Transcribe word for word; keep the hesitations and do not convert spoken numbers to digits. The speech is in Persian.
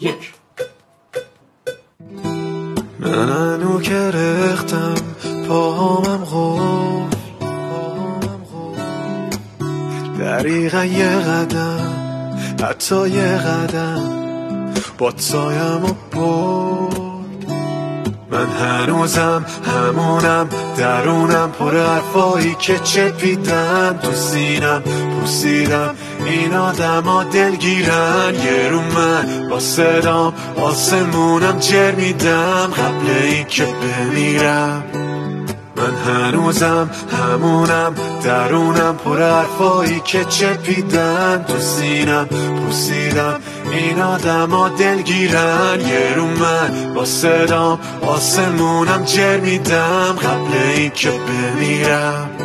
یک. من هنو که رختم پاهامم غفل، دریغا یه قدم، حتی یه قدم با سایم و برد. من هنوزم همونم، درونم پر حرفایی که چپیدم تو سینم پوسیدم. این آدم ها دلگیرن، یه رو من با صدام آسمونم جر میدم قبل این که بمیرم. من هنوزم همونم، درونم پر حرفایی که چپیدن تو سینم پوسیدم. این آدم ها دلگیرن، یه رو من با صدام آسمونم جر میدم قبل این که بمیرم.